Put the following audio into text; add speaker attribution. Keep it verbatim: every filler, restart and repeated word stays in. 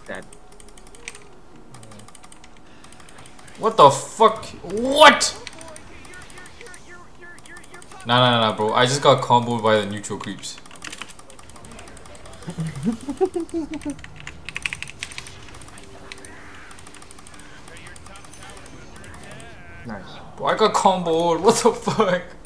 Speaker 1: Dead.
Speaker 2: What the fuck? What? Nah, nah, nah, nah, bro. I just got comboed by the neutral creeps.
Speaker 1: Nice.
Speaker 2: Bro, I got comboed. What the fuck?